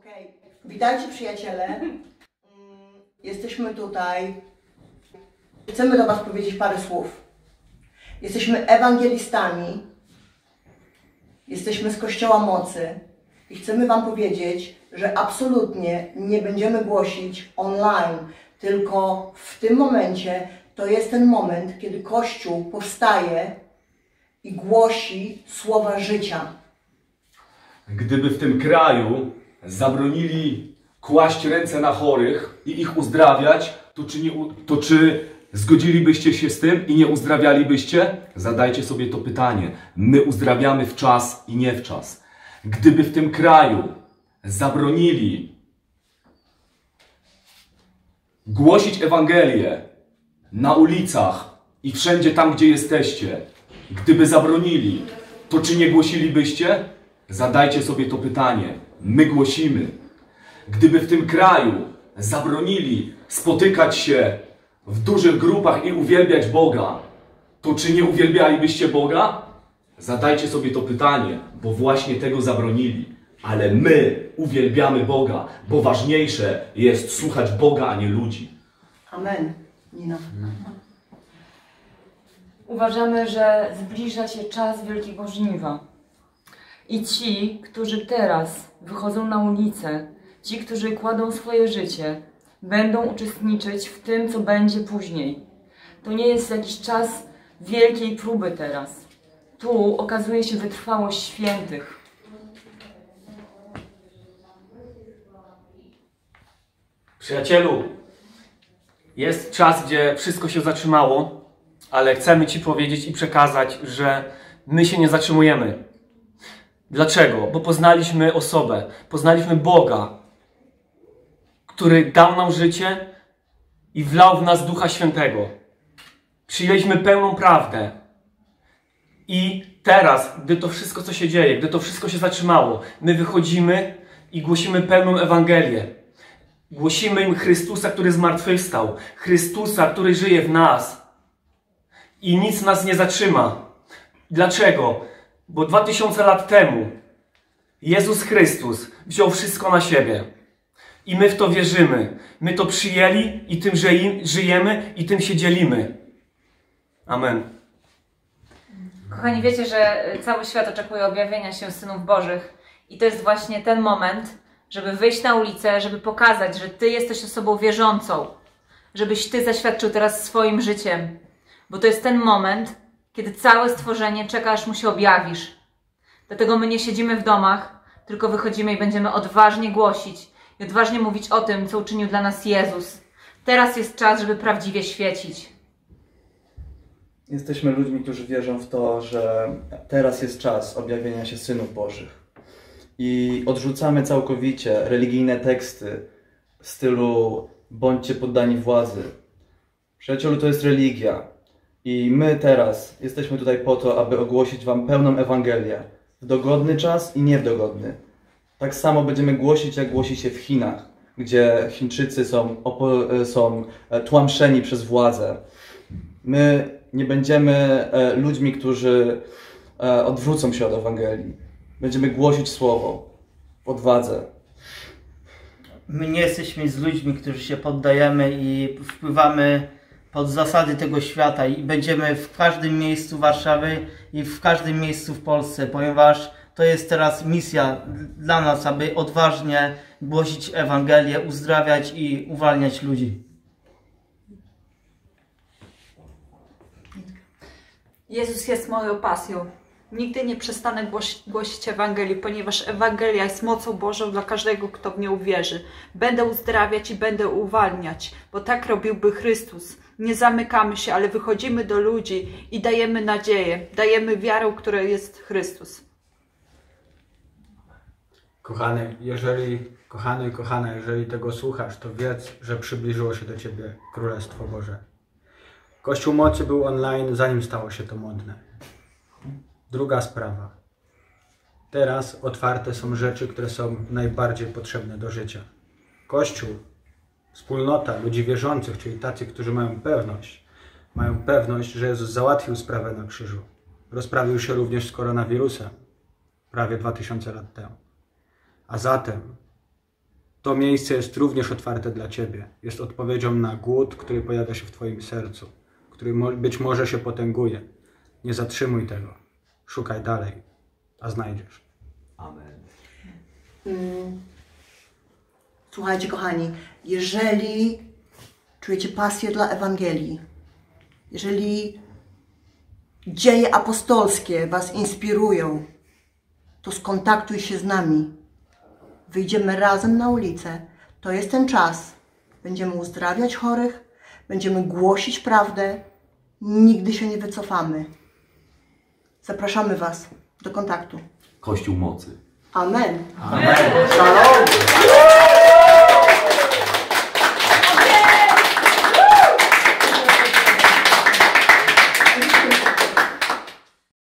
Okej, witajcie przyjaciele. Jesteśmy tutaj. Chcemy do Was powiedzieć parę słów. Jesteśmy ewangelistami. Jesteśmy z Kościoła Mocy. I chcemy Wam powiedzieć, że absolutnie nie będziemy głosić online. Tylko w tym momencie to jest ten moment, kiedy Kościół powstaje i głosi słowa życia. Gdyby w tym kraju zabronili kłaść ręce na chorych i ich uzdrawiać, to czy zgodzilibyście się z tym i nie uzdrawialibyście? Zadajcie sobie to pytanie. My uzdrawiamy w czas i nie w czas. Gdyby w tym kraju zabronili głosić Ewangelię na ulicach i wszędzie tam, gdzie jesteście, gdyby zabronili, to czy nie głosilibyście? Zadajcie sobie to pytanie. My głosimy. Gdyby w tym kraju zabronili spotykać się w dużych grupach i uwielbiać Boga, to czy nie uwielbialibyście Boga? Zadajcie sobie to pytanie, bo właśnie tego zabronili. Ale my uwielbiamy Boga, bo ważniejsze jest słuchać Boga, a nie ludzi. Amen. Nina. Uważamy, że zbliża się czas wielkiego żniwa. I ci, którzy teraz wychodzą na ulicę, ci, którzy kładą swoje życie, będą uczestniczyć w tym, co będzie później. To nie jest jakiś czas wielkiej próby teraz. Tu okazuje się wytrwałość świętych. Przyjacielu, jest czas, gdzie wszystko się zatrzymało, ale chcemy Ci powiedzieć i przekazać, że my się nie zatrzymujemy. Dlaczego? Bo poznaliśmy osobę, poznaliśmy Boga, który dał nam życie i wlał w nas Ducha Świętego. Przyjęliśmy pełną prawdę. I teraz, gdy to wszystko, co się dzieje, gdy to wszystko się zatrzymało, my wychodzimy i głosimy pełną Ewangelię. Głosimy im Chrystusa, który zmartwychwstał. Chrystusa, który żyje w nas. I nic nas nie zatrzyma. Dlaczego? Bo 2000 lat temu Jezus Chrystus wziął wszystko na siebie. I my w to wierzymy. My to przyjęli i tym żyjemy i tym się dzielimy. Amen. Kochani, wiecie, że cały świat oczekuje objawienia się synów Bożych. I to jest właśnie ten moment, żeby wyjść na ulicę, żeby pokazać, że Ty jesteś osobą wierzącą. Żebyś Ty zaświadczył teraz swoim życiem. Bo to jest ten moment, kiedy całe stworzenie czeka, aż Mu się objawisz. Dlatego my nie siedzimy w domach, tylko wychodzimy i będziemy odważnie głosić i odważnie mówić o tym, co uczynił dla nas Jezus. Teraz jest czas, żeby prawdziwie świecić. Jesteśmy ludźmi, którzy wierzą w to, że teraz jest czas objawienia się synów Bożych. I odrzucamy całkowicie religijne teksty w stylu bądźcie poddani władzy. Przyjacielu, to jest religia. I my teraz jesteśmy tutaj po to, aby ogłosić Wam pełną Ewangelię. W dogodny czas i nie w dogodny. Tak samo będziemy głosić, jak głosi się w Chinach, gdzie Chińczycy są tłamszeni przez władzę. My nie będziemy ludźmi, którzy odwrócą się od Ewangelii. Będziemy głosić Słowo w odwadze. My nie jesteśmy z ludźmi, którzy się poddajemy i wpływamy pod zasady tego świata i będziemy w każdym miejscu Warszawy i w każdym miejscu w Polsce, ponieważ to jest teraz misja dla nas, aby odważnie głosić Ewangelię, uzdrawiać i uwalniać ludzi. Jezus jest moją pasją. Nigdy nie przestanę głosić Ewangelii, ponieważ Ewangelia jest mocą Bożą dla każdego, kto w nią wierzy. Będę uzdrawiać i będę uwalniać, bo tak robiłby Chrystus. Nie zamykamy się, ale wychodzimy do ludzi i dajemy nadzieję, dajemy wiarę, która jest Chrystus. Kochany i kochana, jeżeli tego słuchasz, to wiedz, że przybliżyło się do Ciebie Królestwo Boże. Kościół Mocy był online, zanim stało się to modne. Druga sprawa. Teraz otwarte są rzeczy, które są najbardziej potrzebne do życia. Kościół, wspólnota ludzi wierzących, czyli tacy, którzy mają pewność, że Jezus załatwił sprawę na krzyżu. Rozprawił się również z koronawirusem prawie 2000 lat temu. A zatem To miejsce jest również otwarte dla Ciebie. Jest odpowiedzią na głód, który pojawia się w Twoim sercu, który być może się potęguje. Nie zatrzymuj tego. Szukaj dalej, a znajdziesz. Amen. Słuchajcie, kochani, jeżeli czujecie pasję dla Ewangelii, jeżeli dzieje apostolskie Was inspirują, to skontaktuj się z nami. Wyjdziemy razem na ulicę. To jest ten czas. Będziemy uzdrawiać chorych, będziemy głosić prawdę. Nigdy się nie wycofamy. Zapraszamy Was do kontaktu. Kościół mocy. Amen. Amen. Shalom.